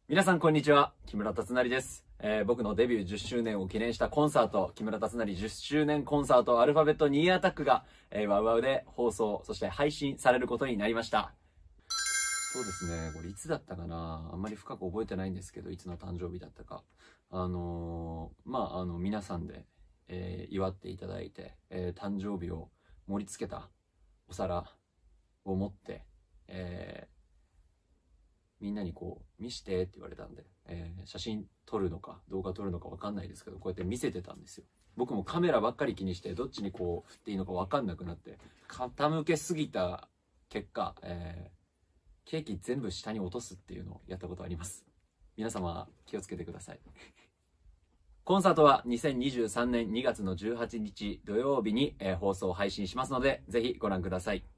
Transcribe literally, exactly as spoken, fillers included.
皆さんこんにちは、木村達成です。えー、僕のデビューじゅっしゅうねんを記念したコンサート、木村達成じゅっしゅうねんコンサートアルファベットニーアタックが、えー、ワウワウで放送、そして配信されることになりました。そうですね、これいつだったかな、あんまり深く覚えてないんですけど、いつの誕生日だったか。あのー、まあ、あの、皆さんで、えー、祝っていただいて、えー、誕生日を盛り付けたお皿を持って、えーみんなにこう見してって言われたんで、えー、写真撮るのか動画撮るのか分かんないですけど、こうやって見せてたんですよ。僕もカメラばっかり気にしてどっちにこう振っていいのか分かんなくなって傾けすぎた結果、えー、ケーキ全部下に落とすっていうのをやったことあります。皆様気をつけてください。コンサートはにせんにじゅうさんねんにがつのじゅうはちにち土曜日に、えー、放送配信しますので、ぜひご覧ください。